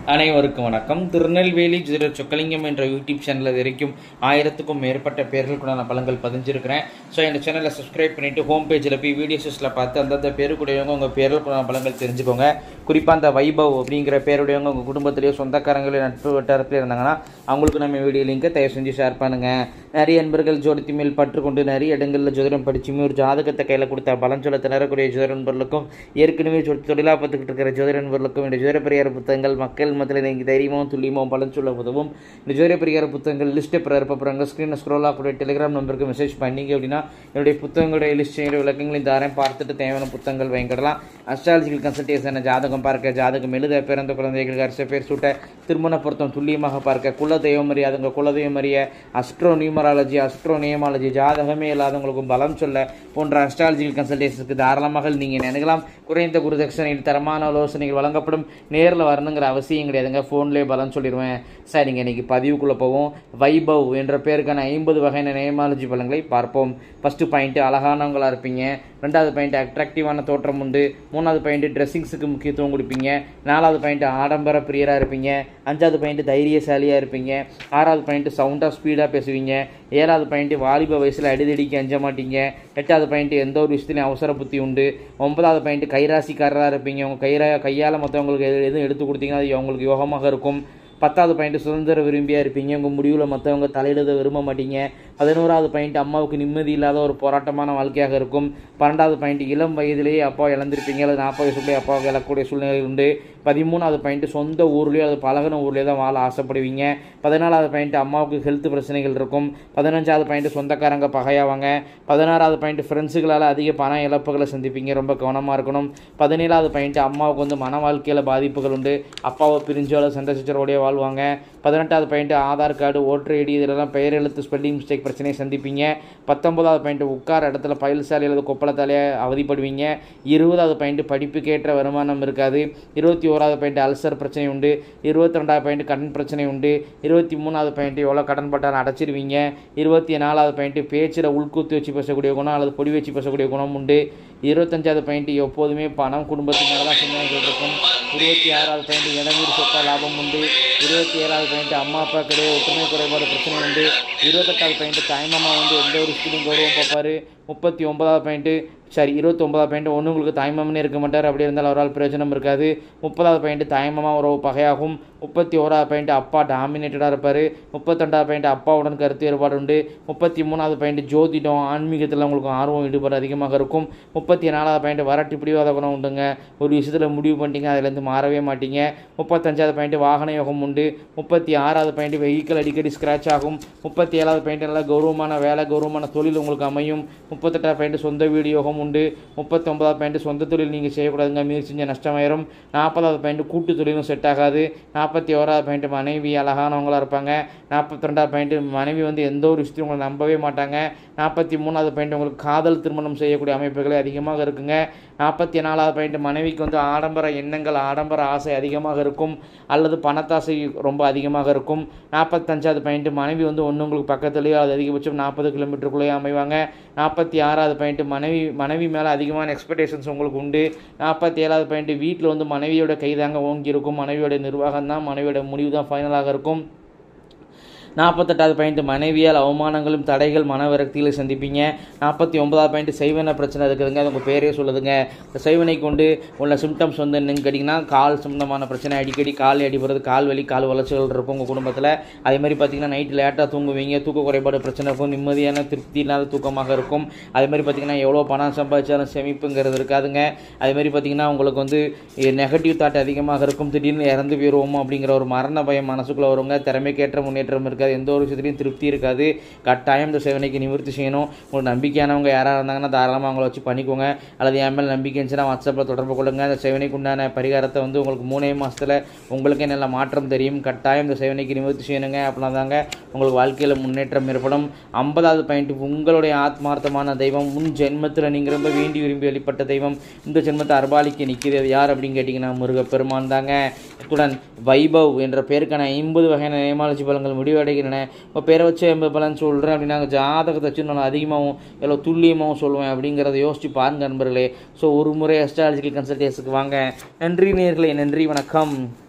அனைவருக்கும் வணக்கம். திருநெல்வேலி ஜோதிடர் சொக்கலிங்கம் என்ற யூடியூப் சேனலில் வரைக்கும் 1000க்கும் மேற்பட்ட பேர்களுக்குடான பலன்கள் பதிஞ்சிருக்கிறேன். ஸோ இந்த சேனலை சப்ஸ்கிரைப் பண்ணிவிட்டு ஹோம் பேஜில் போய் வீடியோஸில் பார்த்து அந்தந்த பேருக்குடையவங்க உங்கள் பேர்களுக்குடான பலன்கள் தெரிஞ்சுக்கோங்க. குறிப்பாக அந்த வைபவ் அப்படிங்கிற பேருடையவங்க உங்கள் குடும்பத்திலேயோ சொந்தக்காரங்களே நட்பு வட்டாரத்தில் இருந்தாங்கன்னா அவங்களுக்கு நம்ம வீடியோ லிங்கை தயவு செஞ்சு ஷேர் பண்ணுங்கள். நிறைய நண்பர்கள் ஜோதிடத்தி மேல் பற்றுக்கொண்டு நிறைய இடங்களில் ஜோதிடம் படிச்சுமே ஒரு ஜாதகத்தை கையில் கொடுத்தா பலன் சொல்ல திணறக்கூடிய ஜோதிட நண்பர்களுக்கும் ஏற்கனவே தொழிலாக பார்த்துக்கிட்டு இருக்கிற ஜோதிட நண்பர்களுக்கும் இந்த ஜோதிட பரிகார புத்தகங்கள் மக்கள் மத்தியில் நீங்கள் தைரியமும் துல்லியமும் பலன் சொல்ல உதவும். இந்த ஜோதிட பரிகார புத்தகங்கள் லிஸ்ட்டை பிறப்பாங்க. ஸ்க்ரீனை ஸ்க்ரோல் ஆகக்கூடிய டெலிகிராம் நம்பருக்கு மெசேஜ் பண்ணிங்க அப்படின்னா என்னுடைய புத்தகங்களுடைய லிஸ்ட் விளக்கங்களையும் தாரேன். பார்த்துட்டு தேவையான புத்தகங்கள் வாங்கிடலாம். அஸ்ட்ராலஜிக்கல் கன்சல்டேஷன், ஜாதகம் பார்க்க, ஜாதகம் எழுத, பிறந்த குழந்தைகளுக்கு அரச பேர் சூட்ட, திருமண பொருத்தம் துல்லியமாக பார்க்க, குலதெய்வம் அறியாதவங்க குலதெய்வம் அறிய, அஸ்ட்ரோ நியூமராலஜி, அஸ்ட்ரோ நியமாலஜி, ஜாதகமே இல்லாதவங்களுக்கும் பலம் சொல்ல போன்ற அஸ்ட்ராலஜிக்கல் கன்சல்டேஷனுக்கு தாராளமாக நீங்கள் நினைக்கலாம். குறைந்த குருதட்சணையில் தரமான ஆலோசனைகள் வழங்கப்படும். நேரில் வரணுங்கிற அவசியம் கிடையாதுங்க. ஃபோன்லேயே பலன் சொல்லிடுவேன். சரிங்க, இன்றைக்கி பதிவுக்குள்ளே போவோம். வைபவ் என்ற பேருக்கான 50 வகையான நியமாலஜி பலன்களை பார்ப்போம். ஃபஸ்ட்டு பாயிண்ட்டு அழகானவங்களாக இருப்பீங்க. 2வது பாயிண்ட் அட்ராக்டிவான தோற்றம் உண்டு. 3வது பாயிண்ட் ட்ரெஸ்ஸிங்ஸுக்கு முக்கியத்துவம் கொடுப்பீங்க. 4வது பாயிண்ட் ஆடம்பர பிரியராக இருப்பீங்க. 5வது பாயிண்ட் தைரியசாலியாக இருப்பீங்க. 6வது பாயிண்ட் சவுண்டாக ஸ்பீடாக பேசுவீங்க. 7வது பாயிண்ட் வாலிப வயசில் அடிதடிக்கு அஞ்ச மாட்டீங்க. 8வது பாயிண்ட் எந்த ஒரு விஷயத்துலையும் அவசர புத்தி உண்டு. 9வது பாயிண்ட் கைராசிக்காரராக இருப்பீங்க. உங்கள் கையால் மற்றவங்களுக்கு எதுவும் எடுத்து கொடுத்தீங்கன்னா அது அவங்களுக்கு யோகமாக இருக்கும். 10வது பாயிண்ட் சுதந்திர விரும்பியாக இருப்பீங்க. உங்கள் முடிவில் மற்றவங்க தலையிட விரும்ப மாட்டீங்க. 11வது பாயிண்ட் அம்மாவுக்கு நிம்மதி இல்லாத ஒரு போராட்டமான வாழ்க்கையாக இருக்கும். 12வது பாயிண்ட் இளம் வயதிலேயே அப்பா இழந்திருப்பீங்க அல்லது 40 வயசுக்குள்ளே அப்பாவுக்கு இழக்கக்கூடிய சூழ்நிலை உண்டு. 13வது பாயிண்ட் சொந்த ஊர்லேயோ அது பழகின ஊர்லேயே தான் வாழ ஆசைப்படுவீங்க. 14வது பாயிண்ட் அம்மாவுக்கு ஹெல்த் பிரச்சனைகள் இருக்கும். 15வது பாயிண்ட் சொந்தக்காரங்க பகையாவாங்க. 16வது பாயிண்ட் ஃப்ரெண்ட்ஸுகளால் அதிக பண இழப்புகளை சந்திப்பீங்க. ரொம்ப கவனமாக இருக்கணும். 17வது பாயிண்ட் அம்மாவுக்கு மன வாழ்க்கையில் பாதிப்புகள் உண்டு. அப்பாவை பிரிஞ்சோட சண்டை சச்சரவோடைய வாழ்வாங்க. 18வது point Aadhaar card, voter ID இதெல்லாம் பெயர் எழுத்து ஸ்பெல்லிங் மிஸ்டேக் பிரச்சனையை சந்திப்பீங்க. 19வது பாயிண்ட் உட்கார இடத்துல பயில்சாலை அல்லது கொப்பளத்தாலே அவதிப்படுவீங்க. 20வது பாயிண்ட் படிப்புக்கேற்ற வருமானம் இருக்காது. 21வது பாயிண்ட் அல்சர் பிரச்சனை உண்டு. 22வது பாயிண்ட் கடன் பிரச்சனை உண்டு. 23வது பாயிண்ட் எவ்வளோ கடன் பட்டாலும் அடைச்சிருவீங்க. 24வது பாயிண்ட் பேச்சில் உள்கூத்து வச்சு பேசக்கூடிய குணம் அல்லது பொடி வச்சு பேசக்கூடிய குணம் உண்டு. 25வது பாயிண்ட் எப்போதுமே பணம் குடும்பத்துக்கு மேலே தான் சிந்தனைகள் இருக்கும். 26வது பாயிண்ட் இடவீர் சொத்த லாபம் உண்டு. 27வது பாயிண்ட் அம்மா அப்பா கிடையாது ஒற்றுமை குறைபாடு பிரச்சனை உண்டு. 28வது பாயிண்ட் தாய்மாமா எந்த ஒரு ஸ்கூலும் கௌரவம் பார்ப்பார். 29வது பாயிண்ட்டு 29வது பாயிண்ட் ஒன்று உங்களுக்கு தாய்மாமனே இருக்க மாட்டார். அப்படி இருந்தால் அவரால் பிரயோஜனம் இருக்காது. 30வது பாயிண்ட் தாய்மாமா உறவு பகையாகும். 31வது பாயிண்ட் அப்பா டாமினேட்டடாக இருப்பார். 32வது பாயிண்ட் அப்பாவுடன் கருத்து வேறுபாடு உண்டு. 33வது பாயிண்ட் ஜோதிடம் ஆன்மீகத்தில் உங்களுக்கு ஆர்வம் ஈடுபாடு அதிகமாக இருக்கும். 34வது பாயிண்ட் வரட்டு பிடிவாத குணம் உண்டுங்க. ஒரு விஷயத்தில் முடிவு பண்ணிட்டீங்க அதுலேருந்து மாறவே மாட்டீங்க. 35வது பாயிண்ட் வாகன யோகம் உண்டு. 36வது பாயிண்ட் வெஹிக்கிள் அடிக்கடி ஸ்க்ராட்ச் ஆகும். 37வது பாயிண்ட் நல்லா கௌரவமான வேலை கௌரவமான தொழில் உங்களுக்கு அமையும். 38வது பாயிண்ட் சொந்த வீடு யோகம் உண்டு. 39வது பாயிண்ட் சொந்த தொழில் நீங்கள் செய்யக்கூடாதுங்க, முயற்சி செஞ்ச நஷ்டமாயிரும். 40வது பாயிண்ட் கூட்டு தொழிலும் செட் ஆகாது. 41வது பாயிண்ட் மனைவி அழகானவங்களாக இருப்பாங்க. 42வது பாயிண்ட் மனைவி எந்த ஒரு விஷயத்தையும் உங்களை நம்பவே மாட்டாங்க. 43வது பாயிண்ட் உங்களுக்கு காதல் திருமணம் செய்யக்கூடிய அமைப்புகளே அதிகமாக இருக்குங்க. 44வது பாயிண்ட் மனைவிக்கு ஆடம்பர எண்ணங்கள் ஆடம்பர ஆசை அதிகமாக இருக்கும் அல்லது பணத்தாசை ரொம்ப அதிகமாக இருக்கும். 45வது பாயிண்ட் மனைவி உங்களுக்கு பக்கத்துலேயோ அது அதிகபட்சம் 40 கிலோமீட்டருக்குள்ளேயே அமைவாங்க. 46வது பாயிண்ட் மனைவி மேலே அதிகமான எக்ஸ்பெக்டேஷன்ஸ் உங்களுக்கு உண்டு. 47வது பாயிண்ட் வீட்டில் மனைவியோட கைதாங்க ஓங்கி இருக்கும். மனைவியோட நிர்வாகம் தான் மனைவியோட முடிவு தான் ஃபைனலாக இருக்கும். 48வது பாயிண்ட் மனைவியால் அவமானங்களும் தடைகள் மன விரக்திகளை சந்திப்பீங்க. 49வது பாயிண்ட் செய்வன பிரச்சனை இருக்குதுங்க. அது உங்கள் பேரே சொல்லுதுங்க. இந்த செய்வனை கொண்டு உள்ள சிம்டம்ஸ் என்னன்னு கேட்டிங்கன்னா கால் சம்பந்தமான பிரச்சனை, அடிக்கடி கால் அடிபடுறது, கால் வலி, கால் வளர்ச்சிகள் இருக்கும் உங்கள் குடும்பத்தில். அதே மாதிரி பார்த்திங்கன்னா நைட்டு லேட்டாக தூங்குவீங்க. தூக்க குறைபாடு பிரச்சனை இருக்கும். நிம்மதியான திருப்தி இல்லாத தூக்கமாக இருக்கும். அதே மாதிரி பார்த்திங்கன்னா எவ்வளோ பணம் சம்பாதிச்சாலும் சேமிப்புங்கிறது இருக்காதுங்க. அதே மாதிரி பார்த்திங்கன்னா உங்களுக்கு நெகட்டிவ் தாட் அதிகமாக இருக்கும். திடீர்னு இறந்து போயிடுவோமோ அப்படிங்கிற ஒரு மரண பயம் மனசுக்குள்ளே வருங்க. திறமைக்கேற்ற முன்னேற்றம் இருக்காது. எந்த ஒரு விஷயத்துலையும் திருப்தி இருக்காது. கட்டாயம் இந்த சேவனைக்கு நிவர்த்தி செய்யணும். உங்களுக்கு நம்பிக்கையானவங்க யாராக இருந்தாங்கன்னா தாராளமாக அவங்கள வச்சு பண்ணிக்கோங்க. அல்லது என் மேல் நம்பிக்கை இருந்துச்சுன்னா வாட்ஸ்அப்பில் தொடர்பு கொள்ளுங்க. அந்த சேவனைக்கு உண்டான பரிகாரத்தை உங்களுக்கு 3 மாதத்தில் உங்களுக்கே நல்ல மாற்றம் தெரியும். கட்டாயம் இந்த சேவனைக்கு நிவர்த்தி செய்யணுங்க. அப்படின்னா தாங்க உங்களுக்கு வாழ்க்கையில் முன்னேற்றம் ஏற்படும். 50வது பாயிண்ட் உங்களுடைய ஆத்மார்த்தமான தெய்வம் முன் ஜென்மத்தில் நீங்கள் ரொம்ப வேண்டி விரும்பி வெளிப்பட்ட தெய்வம் இந்த ஜென்மத்தை அர்பாலிக்க நிற்கிறது யார் அப்படின்னு கேட்டிங்கன்னா முருகப்பெருமான் தாங்க. இத்துடன் வைபவ் என்ற பேருக்கான 50 வகையான நியமாலஜி பலன்கள் முடிவடைகின்றன. இப்போ பேரை வச்சு 50 பலன் சொல்கிறேன் அப்படின்னா ஜாதகத்தை வச்சு நான் அதிகமாகவும் எவ்வளோ துல்லியமாகவும் சொல்லுவேன் அப்படிங்கிறத யோசிச்சு பாருங்க நண்பர்களே. ஸோ ஒரு முறை அஸ்ட்ராலஜிக்கல் கன்சல்டேஷனுக்கு வாங்க. நன்றி நேயர்களே, நன்றி, வணக்கம்.